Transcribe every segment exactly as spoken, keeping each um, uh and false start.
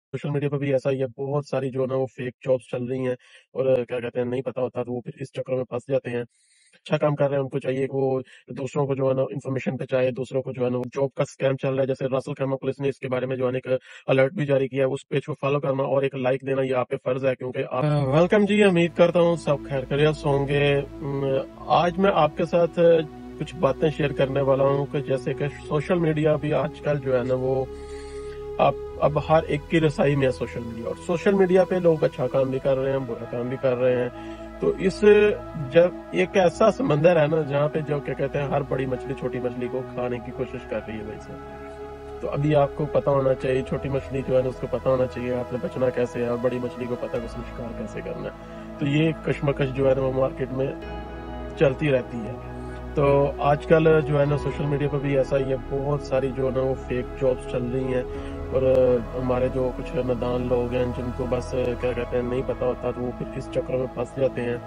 Social media पे भी ऐसा ही है, बहुत सारी जो है ना वो फेक जॉब्स चल रही हैं और अ, क्या कहते हैं नहीं पता होता तो वो फिर इस चक्कर में फंस जाते हैं। अच्छा काम कर रहे हैं उनको चाहिए कि वो दूसरों को जो है ना इन्फॉर्मेशन पहुंचाए, दूसरों को जो है ना जॉब का स्कैम चल रहा है जैसे रासल खैमा पुलिस ने इसके बारे में जो है ना एक अलर्ट भी जारी किया है, उस पेज को फॉलो करना और एक लाइक देना ये आप पे फर्ज है क्योंकि आप वेलकम जी। उम्मीद करता हूँ सब खैर खैरियत होंगे। अम, आज मैं आपके साथ कुछ बातें शेयर करने वाला हूँ कि जैसे कि सोशल मीडिया भी आजकल जो है ना वो अब अब हर एक की रसाई में है सोशल मीडिया, और सोशल मीडिया पे लोग अच्छा काम भी कर रहे हैं, बुरा काम भी कर रहे हैं। तो इस जब एक ऐसा समंदर है ना जहाँ पे जो क्या कहते हैं हर बड़ी मछली छोटी मछली को खाने की कोशिश कर रही है भाई साहब। तो अभी आपको पता होना चाहिए, छोटी मछली जो है ना उसको पता होना चाहिए आपने बचना कैसे है, और बड़ी मछली को पता है उसमें शिकार कैसे करना है। तो ये कशमकश जो है ना वो मार्केट में चलती रहती है। तो आजकल जो है ना सोशल मीडिया पर भी ऐसा ही है, बहुत सारी जो है ना वो फेक जॉब्स चल रही हैं और हमारे जो कुछ नादान लोग हैं जिनको बस क्या कहते हैं नहीं पता होता तो वो फिर इस चक्कर में फंस जाते हैं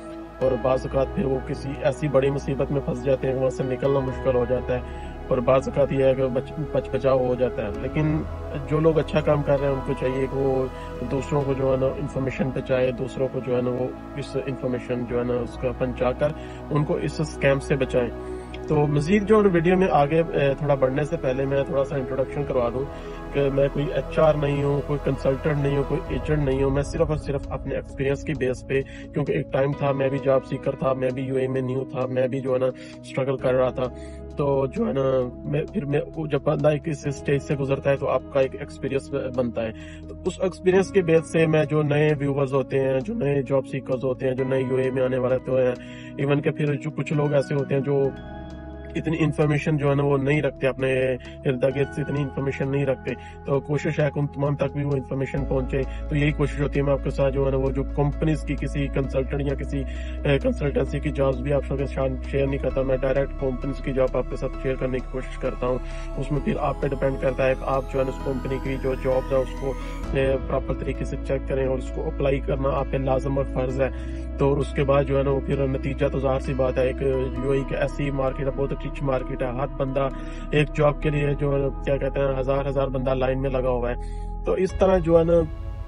और बाज़ औक़ात फिर वो किसी ऐसी बड़ी मुसीबत में फंस जाते हैं कि वहाँ से निकलना मुश्किल हो जाता है, और बाज़ औक़ात ये है कि बच बच बचाव हो जाता है। लेकिन जो लोग अच्छा काम कर रहे हैं उनको चाहिए कि वो दूसरों को जो है ना इन्फॉर्मेशन पहुंचाए, दूसरों को जो है ना वो इस इन्फॉर्मेशन जो है ना उसका पहुंचा कर उनको इस स्कैम से बचाएं। तो मजीद जो वीडियो में आगे थोड़ा बढ़ने से पहले मैं थोड़ा सा इंट्रोडक्शन करवा दूं कि मैं कोई एचआर नहीं हूं, कोई कंसल्टेंट नहीं हूं, कोई एजेंट नहीं हूं। मैं सिर्फ और सिर्फ अपने एक्सपीरियंस की बेस पे, क्योंकि एक टाइम था मैं भी जॉब सीकर था, मैं भी यूए में न्यू था, मैं भी जो है ना स्ट्रगल कर रहा था। तो जो है ना मैं फिर मैं जब बंदा एक इस स्टेज से गुजरता है तो आपका एक एक्सपीरियंस बनता है। तो उस एक्सपीरियंस के बेस से मैं जो नए व्यूवर्स होते हैं, जो नए जॉब सीकर्स होते हैं, जो नए यूए में आने वाले होते हैं, इवन के फिर जो कुछ लोग ऐसे होते हैं जो इतनी इन्फॉर्मेशन जो है ना वो नहीं रखते, अपने इर्द गिर्द से इतनी इन्फॉर्मेशन नहीं रखते, तो कोशिश है कि उन तमाम तक भी वो इन्फॉर्मेशन पहुंचे। तो यही कोशिश होती है मैं आपके साथ जो है ना वो जो कंपनीज की किसी कंसल्टेंट या किसी कंसल्टेंसी की जॉब्स भी आपके साथ शेयर नहीं करता, मैं डायरेक्ट कंपनीज की जॉब आपके साथ शेयर करने की कोशिश करता हूँ। उसमें फिर आप पे डिपेंड करता है कि आप जो है ना उस कंपनी की जो जॉब है उसको प्रॉपर तरीके से चेक करें और उसको अप्लाई करना आप पे लाजम और फर्ज है। तो उसके बाद जो है ना वो फिर नतीजा तो ज़ाहिर सी बात है, एक यूएई की ऐसी मार्केट है, बहुत रिच मार्केट है, हर बंदा एक जॉब के लिए जो क्या कहते हैं हजार हजार बंदा लाइन में लगा हुआ है। तो इस तरह जो है ना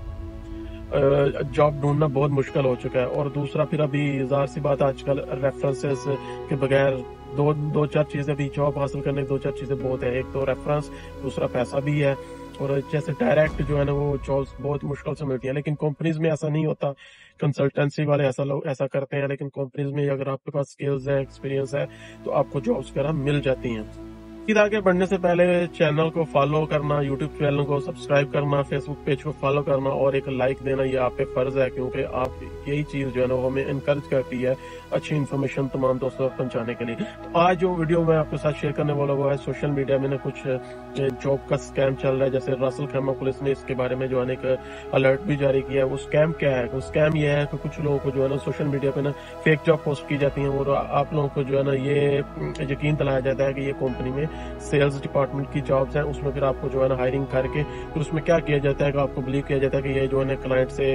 जॉब ढूंढना बहुत मुश्किल हो चुका है। और दूसरा फिर अभी ज़ाहिर सी बात आजकल रेफरेंसेस के बगैर दो दो चार चीजें भी जॉब हासिल करने दो चार चीजें बहुत है, एक तो रेफरेंस, दूसरा पैसा भी है, और जैसे डायरेक्ट जो है ना वो जॉब्स बहुत मुश्किल से मिलती है। लेकिन कंपनीज में ऐसा नहीं होता, कंसल्टेंसी वाले ऐसा लोग ऐसा करते हैं, लेकिन कंपनीज में अगर आपके पास स्किल्स है, एक्सपीरियंस है, तो आपको जॉब्स वगैरह मिल जाती हैं। फिर आगे बढ़ने से पहले चैनल को फॉलो करना, यूट्यूब चैनल को सब्सक्राइब करना, फेसबुक पेज को फॉलो करना और एक लाइक देना ये आप पे फर्ज है, क्योंकि आप यही चीज जो है ना वो हमें इनकरेज करती है अच्छी इन्फॉर्मेशन तमाम दोस्तों तक पहुंचाने के लिए। तो आज जो वीडियो मैं आपके साथ शेयर करने वाला वो है सोशल मीडिया में ना कुछ जॉब का स्कैम चल रहा है, जैसे रासल खैमा पुलिस ने इसके बारे में जो है एक अलर्ट भी जारी किया है। वो स्कैम क्या है? वो स्कैम ये है कि कुछ लोगों को जो है ना सोशल मीडिया पे ना फेक जॉब पोस्ट की जाती है और आप लोगों को जो है ना ये यकीन दिलाया जाता है कि ये कंपनी में सेल्स डिपार्टमेंट की जॉब्स हैं। उसमें फिर आपको जो है ना हायरिंग करके फिर उसमें क्या किया जाता है कि आपको बिलीव किया जाता है कि ये जो है ना क्लाइंट से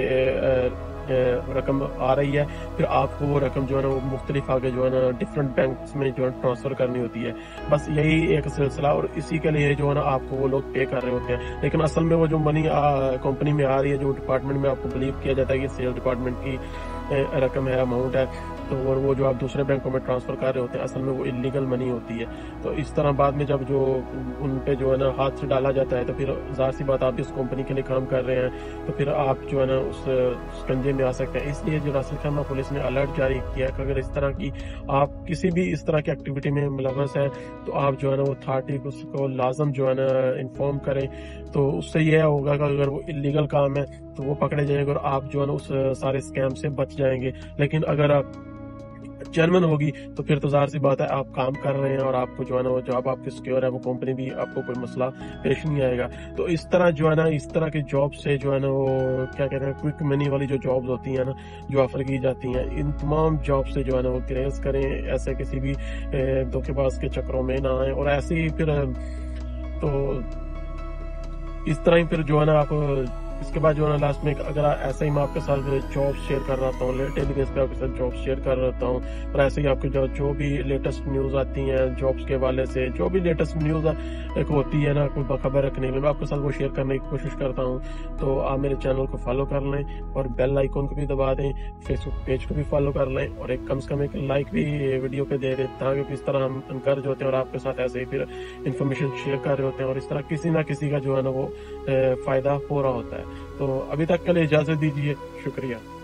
रकम आ रही है, फिर आपको वो रकम जो है ना वो मुख्तलिफ आगे जो है ना डिफरेंट बैंक्स में जो है ट्रांसफर करनी होती है। बस यही एक सिलसिला, और इसी के लिए जो है ना आपको वो लोग पे कर रहे होते हैं। लेकिन असल में वो जो मनी कंपनी में आ रही है, जो डिपार्टमेंट में आपको बिलीव किया जाता है कि सेल्स डिपार्टमेंट की रकम है, अमाउंट है, तो और वो जो आप दूसरे बैंकों में ट्रांसफर कर रहे होते हैं असल में वो इलीगल मनी होती है। तो इस तरह बाद में जब जो उन पे जो है ना हाथ से डाला जाता है, तो फिर ज़ाहिर सी बात आप इस कंपनी के लिए काम कर रहे हैं तो फिर आप जो है ना उस स्कंजे में आ सकते हैं। इसलिए जो रासल खैमा पुलिस ने अलर्ट जारी किया कि अगर इस तरह की आप किसी भी इस तरह की एक्टिविटी में मुलव्वस है तो आप जो है ना वो अथॉरिटी को लाजम जो है ना इन्फॉर्म करें। तो उससे यह होगा कि अगर वो इलीगल काम है तो वो पकड़े जाएंगे और आप जो है ना उस सारे स्कैम से बच जाएंगे। लेकिन अगर आप जेन्युइन होगी तो फिर तो ज़ाहिर सी बात है आप काम कर रहे हैं और आपको जो है ना वो जॉब आपकी सिक्योर है, वो कंपनी भी आपको कोई मसला पेश नहीं आएगा। तो इस तरह जो है ना इस तरह की जॉब से जो है ना वो क्या कहते हैं क्विक मनी वाली जो जॉब्स होती हैं ना जो ऑफर की जाती हैं, इन तमाम जॉब से जो है ना वो ग्रेस करें, ऐसे किसी भी धोखेबाज के चक्करों में ना आए। और ऐसे ही फिर तो इस तरह ही फिर जो है ना आप اس کے بعد جو ہے نا لاسٹ میں اگر ایسے ہی میں آپ کے ساتھ جاب شیئر کر رہتا ہوں، ڈیلی بیس پہ آپ کے ساتھ جاب شیئر کر رہتا ہوں، اور ایسے ہی آپ کو جو جو بھی لیٹسٹ نیوز آتی ہیں جابس کے حوالے سے، جو بھی لیٹسٹ نیوز ایک ہوتی ہے نا کوئی باخبر رکھنے میں، میں آپ کے ساتھ وہ شیئر کرنے کی کوشش کرتا ہوں۔ تو آپ میرے چینل کو فالو کر لیں اور بیل آئیکن کو بھی دبا دیں، فیس بک پیج کو بھی فالو کر لیں، اور ایک کم سے کم ایک لائک بھی ویڈیو پہ دے دیں، تاکہ اس طرح ہم انکریج ہوتے ہیں اور آپ کے ساتھ ایسے ہی پھر انفارمیشن شیئر کر رہے ہوتے ہیں، اور اس طرح کسی نہ کسی کا جو ہے نا وہ فائدہ ہو رہا ہوتا ہے۔ تو ابھی تک کے لیے اجازت دیجیے، شکریہ۔